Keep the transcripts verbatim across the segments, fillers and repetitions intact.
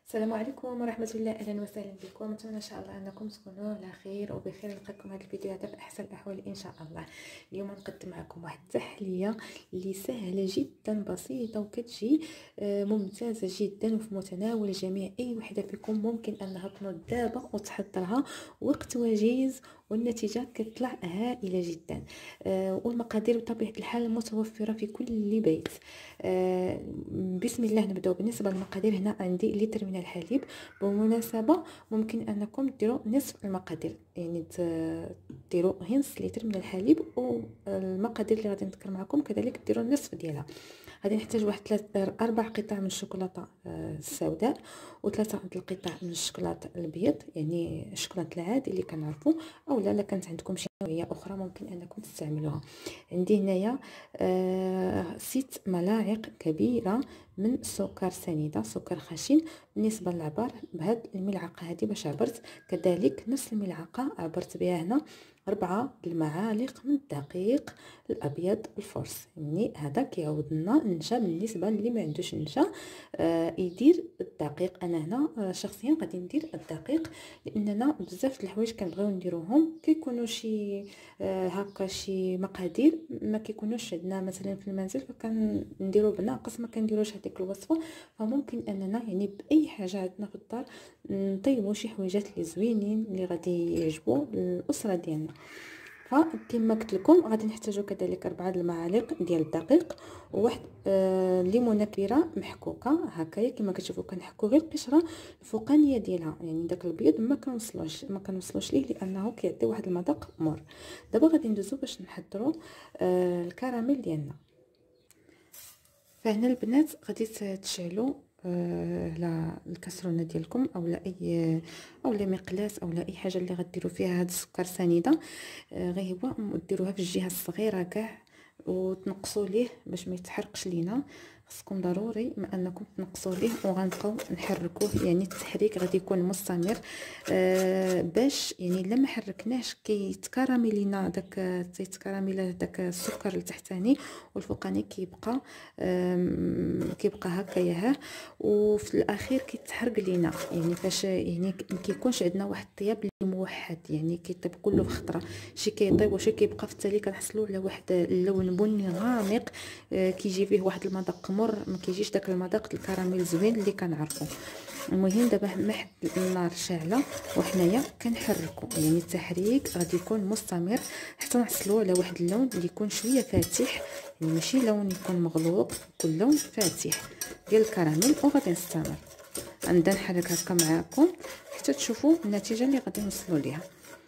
السلام عليكم ورحمة الله. أهلا وسهلا بكم. نتمنى إن شاء الله أنكم تكونوا على خير وبخير. نلقاكم هذا الفيديو هذا في أحسن الأحوال إن شاء الله. اليوم نقدم معكم واحد التحلية اللي سهلة جدا بسيطة وكتجي ممتازة جدا وفي متناول الجميع. أي وحدة فيكم ممكن أنها تنوض دابا وتحضرها وقت وجيز والنتيجة كتطلع هائلة جدا. آه والمقادير بطبيعة الحال متوفرة في كل بيت. آه بسم الله نبداو. بالنسبة للمقادير هنا عندي لتر من الحليب. بالمناسبة ممكن أنكم ديروا نصف المقادير، يعني ديروا نص لتر من الحليب، والمقادير اللي غادي نذكر معكم كذلك ديروا النصف ديالها. غادي نحتاج واحد ثلاث اربع قطع من الشوكولاته السوداء وثلاثه القطع من الشوكولاته الابيض، يعني الشوكولاته العادي اللي كنعرفوا، او لا لا كانت عندكم شي نوعيه اخرى ممكن انكم تستعملوها. عندي هنايا آه ست ملاعق كبيره من سكر سنيده، سكر خشن. بالنسبه للعبار بهاد الملعقه هذه باش عبرت، كذلك نفس الملعقه عبرت بها هنا أربعة المعالق من الدقيق الأبيض الفورس. يعني هذا كيعاود لنا النشا. بالنسبة اللي ما عندوش النشا آه يدير الدقيق. أنا هنا آه شخصيا غادي ندير الدقيق، لأننا بزاف د الحوايج كنبغيو نديروهم كيكونوا شي آه هكا شي مقادير ما كيكونوش عندنا مثلا في المنزل، فكنديرو بناقص ما كنديروش هذيك الوصفة. فممكن أننا يعني بأي حاجة عندنا في الدار نطيبوا شي حويجات اللي زوينين اللي غادي يعجبوا الأسرة ديالنا. فكما قلت لكم غادي نحتاجوا كذلك أربعة المعالق ديال الدقيق وواحد آه ليمونه كبيره محكوكه هكايا كما كتشوفوا. كنحكوا غير القشره الفوقانيه ديالها، يعني داك البيض ما كنوصلوش ما كنوصلوش ليه لانه كيعطي واحد المذاق مر. دابا غادي ندوزو باش نحضروا آه الكراميل ديالنا. فهنا البنات غادي تشعلوا على الكاسرونه ديالكم او لا اي او لا مقلاس او لا اي حاجه اللي غديروا فيها هاد السكر سنيده. غير هو ديروها في الجهه الصغيره كاع وتنقصوا ليه باش ما يتحرقش لينا. خصكم ضروري ما انكم تنقصوا ليه وغنبقاو نحركوه، يعني التحريك غادي يكون مستمر آه باش يعني الا ما حركناش كيتكراميلينا داك تيتكراميل داك السكر التحتاني والفوقاني كيبقى آه كيبقى هكايا ها، وفي الاخير كيتحرق لينا. يعني فاش يعني ما كيكونش عندنا واحد الطياب اللي موحد، يعني كيطيب كله في خطره، شي كيطيب وشي كيبقى في التالي كنحصلوا على واحد اللون بني غامق آه كيجي فيه واحد المذاق مر، ما كيجيش داك المذاق الكراميل زوين اللي كنعرفوا. المهم دابا محد النار شاعله وحنايا كنحركوا، يعني التحريك غادي يكون مستمر حتى نحصلوا على واحد اللون اللي يكون شويه فاتح، يعني ماشي لون يكون مغلوق، يكون لون فاتح ديال الكراميل. وغادي نستمر غنبدا نحرك هكا معاكم حتى تشوفوا النتيجه اللي غادي نوصلوا ليها.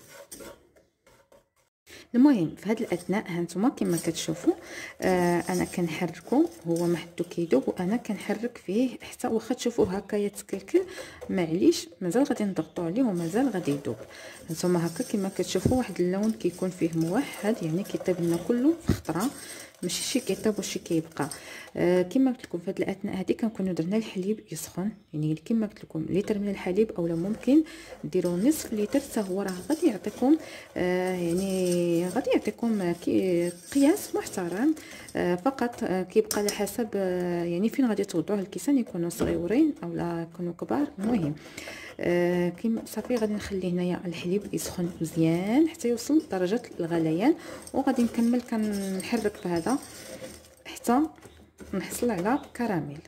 المهم في هذا الاثناء هانتوما كما كتشوفوا آه انا كنحركو، هو محدو كيدوب وانا كنحرك فيه حتى واخا تشوفوه هكا يتكلكل معليش مازال غادي نضغطوا عليه ومازال غادي يذوب. هانتوما هكا كما كتشوفوا واحد اللون كيكون فيه موحد، يعني كيطيب لنا كله في خطره، ماشي شي كيطيب وشي كيبقى. آه كما قلت لكم في هذه الاثناء هذه كنكونوا درنا الحليب يسخن، يعني كما قلت لكم لتر من الحليب اولا ممكن ديروا نصف لتر حتى هو راه غادي يعطيكم آه يعني غادي يعطيكم قياس محترم. آه فقط آه كيبقى على حسب آه يعني فين غادي توضعوه الكيسان، يكونوا صغيورين او لا يكونوا كبار. المهم آه كيما صافي غادي نخلي هنايا الحليب يسخن مزيان حتى يوصل درجه الغليان، وغادي نكمل كنحرك في هذا حتى نحصل على كراميل.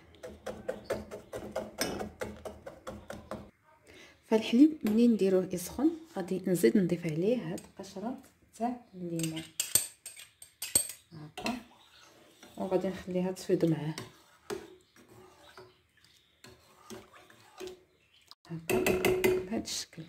فالحليب منين نديروه يسخن غادي نزيد نضيف عليه هاد القشره تاع الليمون هكا، وغادي نخليها تفيض معاه هكا بهذا الشكل.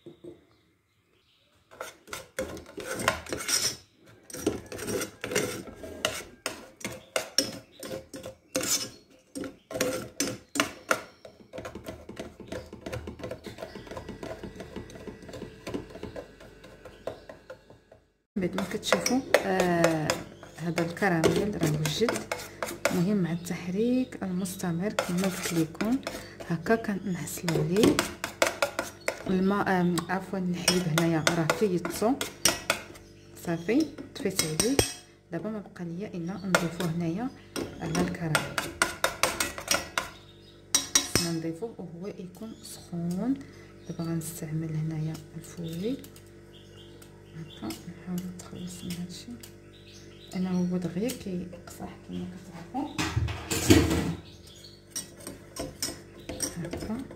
بعد ما كتشوفوا آه هذا الكراميل راه وجد. مهم مع التحريك المستمر كما قلت لكم هكا كنحصلوا عليه. الماء آه عفوا الحليب هنايا راه فيضتو صافي طفيت عليه. دابا ما بقى ليا الا نضيفو هنايا على الكراميل نضيفوه وهو يكون سخون. دابا غنستعمل هنايا الفوري هكا، نحاول نتخلص من هادشي انا هو دغيا كيقصح كما كتعرفوا هكا.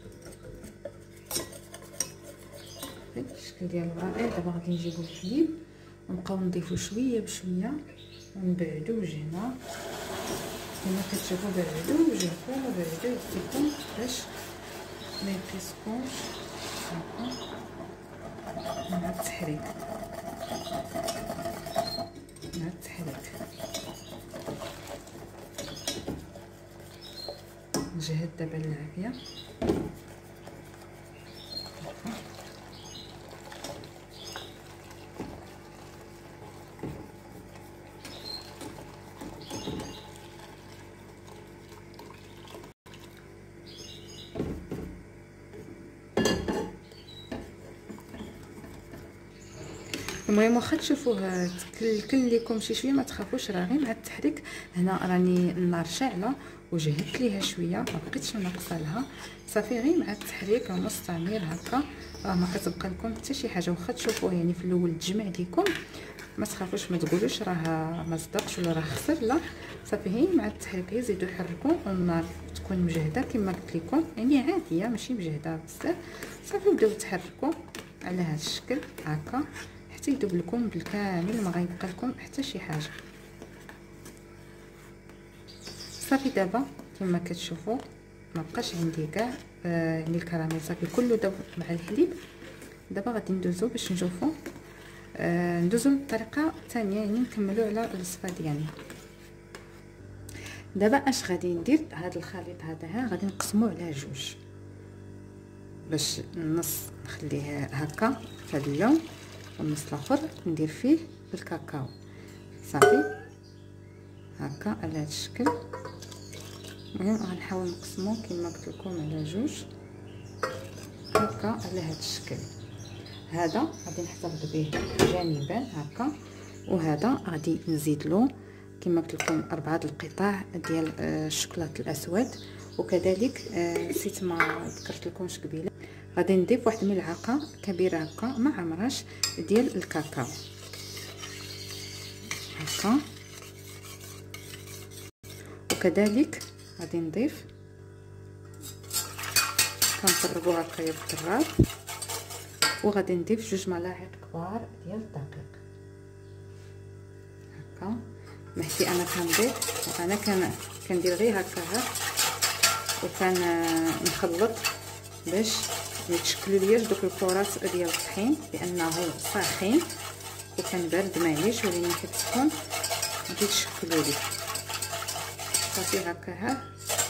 الشكل ديالو رائع. دابا غادي نجيبو الحليب ونبقاو نضيفو شويه بشويه ونبعدو وجهنا كما كتشوفوا، بعدو وجهكم وبعدو يديكم باش ما يبقيسكمش هكا مع التحريك مع التحريك. نجهد دابا العافيه المهم واخا تشوفوه تكلكل لكم شي شويه ما تخافوش، راه غير مع التحريك. هنا راني النار شاعله وجهدت ليها شويه ما بقيتش ناقصه لها، صافي غير مع التحريك مستمر هكا راه ما كتبقى لكم حتى شي حاجه. واخا تشوفوه يعني في الاول تجمع لكم ما تخافوش، ما تقولوش راه ما صدقش ولا راه خسر، لا صافي غير مع التحريك يزيدوا يحركوا والنار تكون مجهده كما قلت لكم، يعني عاديه ماشي مجهده بزاف. صافي بداو تحركوا على هذا الشكل هكا حتى يذوب لكم بالكامل، ما غيبقى لكم حتى شي حاجه. صافي دابا كما كتشوفوا ما بقاش عندي كاع آه يعني الكراميل صافي كله داب مع الحليب. دابا غادي ندوزو باش نشوفوا آه ندوزو للطريقه الثانيه، يعني نكملوا على الوصفه ديالنا. دابا اش غادي ندير؟ هذا الخليط هذا ها غادي نقسموه على جوج باش النص نخليه هكا في هذا اللون والنص الاخر ندير فيه بالكاكاو. صافي هكا على هذا الشكل. المهم غنحاول نقسمو كما قلت لكم على جوج هكا على هذا الشكل. هذا غادي نحتفظ به جانبا هكا، وهذا غادي نزيد له كما قلت لكم اربعه القطع ديال الشوكولاط الاسود. وكذلك نسيت ما ذكرت لكمش قبيله، غادي نضيف واحد الملعقه كبيره هكا مع مرش ديال الكاكاو هكا. وكذلك غادي نضيف كنقربوا هكايا بالدراب، وغادي نضيف جوج ملاعق كبار ديال الدقيق هكا. محتي انا كنضيف وانا كان كندير غير هكا ها وكان نخلط باش يتشكلوا ليا دوك الكرات ديال الطحين، لانه ساخن وكان بارد معليش، ولكن ملي كتسخن غادي يتشكلوا لي. صافي هكا ها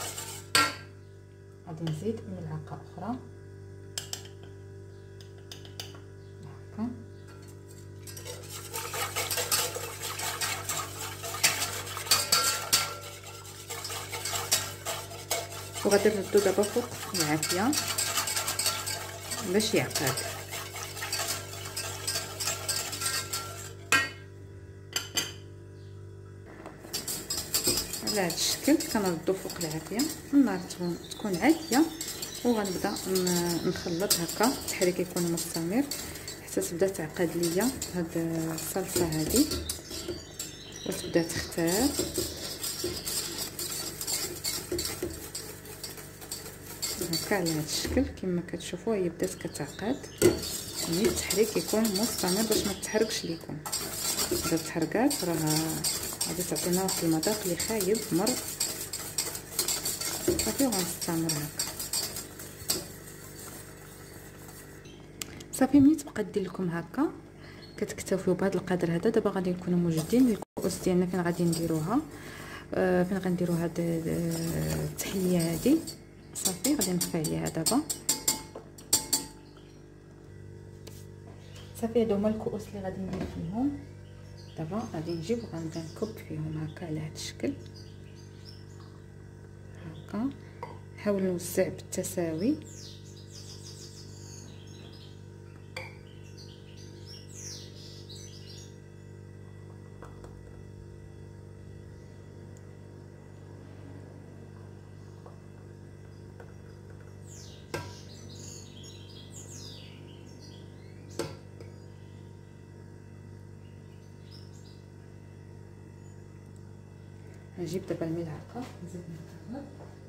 غادي نزيد ملعقه اخرى هكا. وغادي نردو دابا فوق العافيه باش يعقد. على هذا الشكل كنردو فوق العافيه، النار تكون عاليه وغنبدا نخلط هكا. التحريك يكون مستمر حتى تبدا تعقد ليا هاد الصلصه هذه وتبدا تختار. هكا على هذا الشكل كما كتشوفوا هي بدات كتعقد، يعني التحريك يكون مستمر باش ما تحرقش ليكم. اذا تحرقات راه غادي تعطينا واحد المذاق اللي خايب مر. صافي وغنستمر هكا. صافي ملي تبقى دير لكم هكا كتكتفيو بهذا القدر هذا. دابا غادي نكونوا موجدين الكؤوس ديالنا فين غادي نديروها آه فين غنديروا هاد التحليه هذه. صافي غادي نطفي عليها دابا. صافي هادو هما الكؤوس اللي غادي ندير فيهم. دابا غادي نجيب وغنبدا نكب فيهم هكا على هاد الشكل هكا. نحاول نوزع بالتساوي. نجيب دابا الملعقه نزيد نكمل.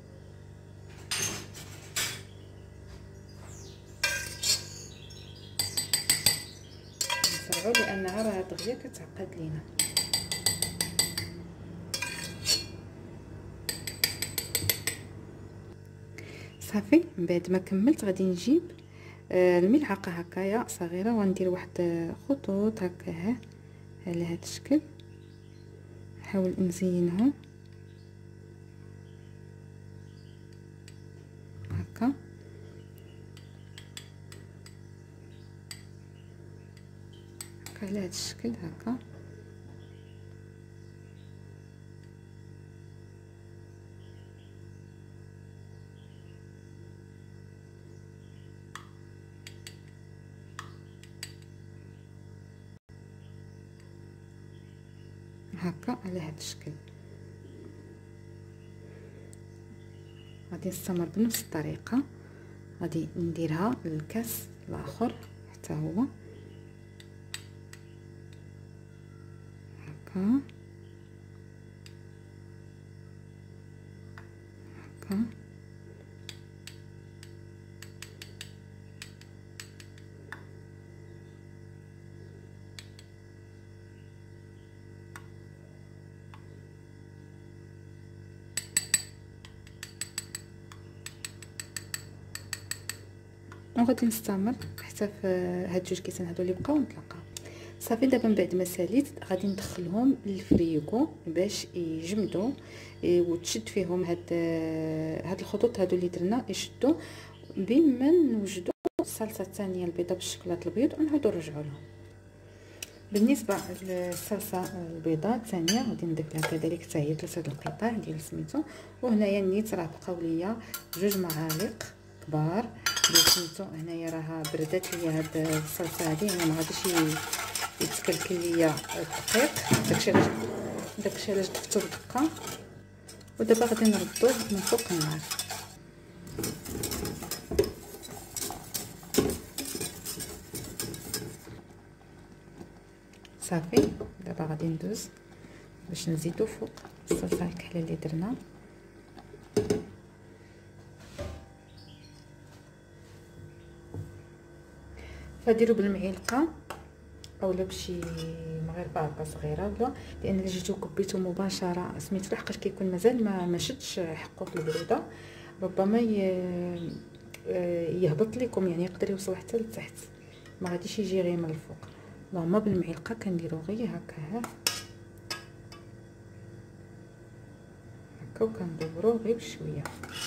نسرعو لانها راه دغيا كتعقد لينا. صافي من بعد ما كملت غادي نجيب آه الملعقه هكايا صغيره وندير واحد خطوط هكا على هذا الشكل. نحاول نزينهم هكا هكا على هذا الشكل هكا. هكا على هذا الشكل. غادي نستمر بنفس الطريقه، غادي نديرها للكاس الاخر حتى هو هكا هكا. وغادي نستمر حتى في هاد جوج كيسان هادو اللي بقاو نطلقها. صافي دابا من بعد ما ساليت غادي ندخلهم للفريغو باش يجمدوا وتشد فيهم هاد هاد الخطوط هادو اللي درنا يشدوا بين ما نوجدوا الصلصه الثانيه البيضاء بالشكلاط البيض ونعاودوا نرجعوا لهم. بالنسبه للصلصه البيضاء الثانيه غادي نضيف لها كذلك حتى هي ثلاثه القطع ديال سميتو. وهنايا النيت راه بقاو ليا جوج معالق كبار ديال سميتو. هنايا راه بردات ليا هاد الصلصه هادي، يعني ما غاديش يتكلكل ليا الدقيق، داكشي علاش داكشي علاش ضفتو بدقه. ودابا غادي نردوه من فوق النار. صافي دابا غادي ندوز باش نزيدو فوق الصلصه الكحله اللي درنا. فديروا بالمعلقه اولا بشي مغرفه هكا صغيره، ولا لان الا جيتو كبيتو مباشره سميتو لحقاش كيكون مازال ما ما شدش حقه في البروده ربما يهبط لكم، يعني يقدر يوصل حتى لتحت ما غاديش يجي غير من الفوق. اللهم بالمعلقه كنديروا غير هكا هكا وكندوروه غير بشويه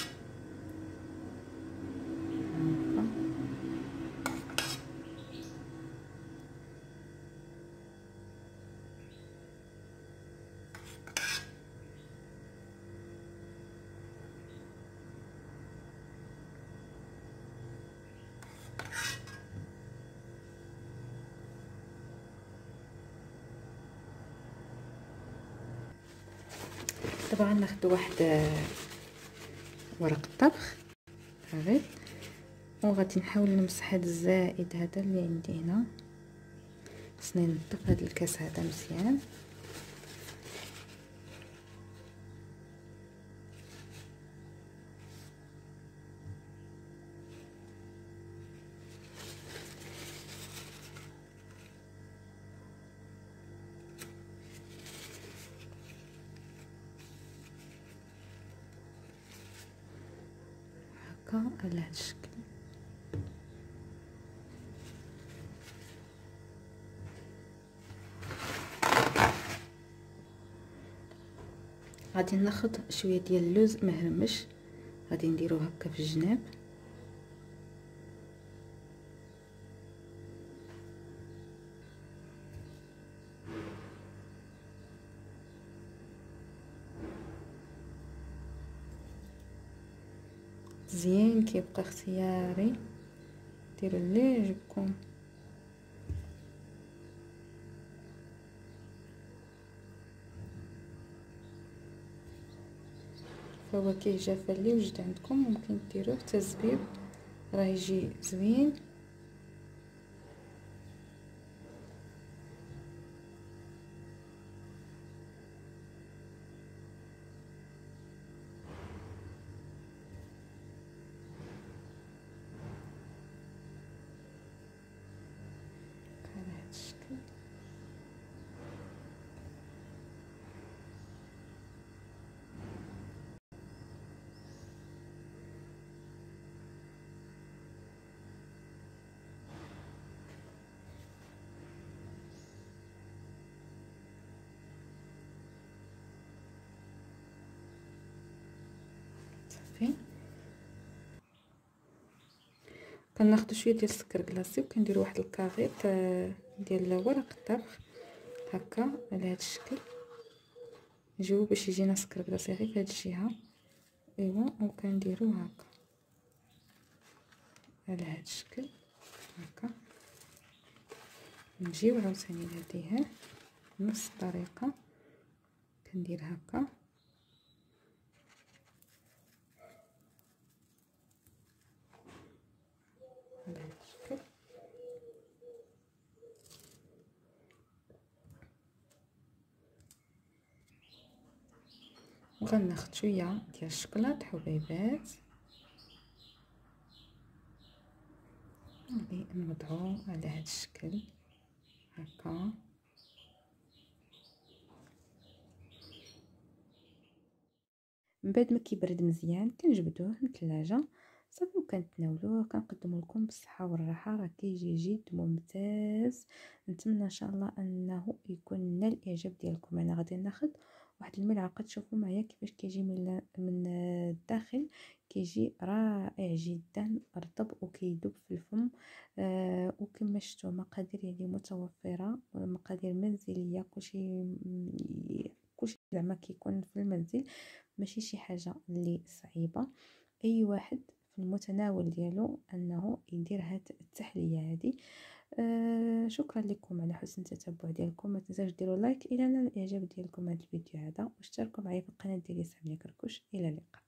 طبعا. ناخذ واحد ورق الطبخ غير وغادي نحاول نمسح هذا الزائد هذا اللي عندي هنا. خصني ننظف هذا الكاس هذا مزيان. على هذا الشكل. غادي ناخذ شويه ديال اللوز مهرمش غادي نديروه هكا في الجناب. زين كيبقى اختياري، ديروا اللي يعجبكم. فواكه جافه اللي وجد عندكم ممكن ديروه حتى الزبيب راه يجي زوين. كناخذ شويه ديال السكر كلاصي وكنديروا واحد الكاغيط ديال ورق الطبخ هكا على هذا الشكل، نجيبو باش يجينا سكر كلاصي غير في هذه الجهه. ايوا وكنديرو هكا على هذا الشكل هكا، نجيو عاوتاني نهديها بنفس الطريقه، كندير هكا على هذا الشكل. وغناخد شويه ديال الشكلاط حبيبات غادي نوضعو على هذا الشكل هكا. من بعد ما كيبرد مزيان كنجبدوه من الثلاجه صافي وكنتناولوه، كنقدمه لكم بالصحه والراحه. راه كيجي جد ممتاز. نتمنى ان شاء الله انه يكون نال الاعجاب ديالكم. انا غادي ناخذ واحد الملعقه تشوفوا معايا كيفاش كيجي من من الداخل، كيجي رائع جدا، رطب وكيذوب في الفم. آه وكما شفتوا مقادير يعني متوفره، مقادير منزليه، كلشي كلشي زعما كيكون في المنزل، ماشي شي حاجه اللي صعيبه. اي واحد في المتناول ديالو انه يدير هاد التحليه هذه. آه شكرا لكم على حسن التتبع ديالكم. ما تنساوش ديروا لايك الى نال الاعجاب ديالكم هذا الفيديو هذا، واشتركوا معي في القناه ديالي ساميه كركوش. الى اللقاء.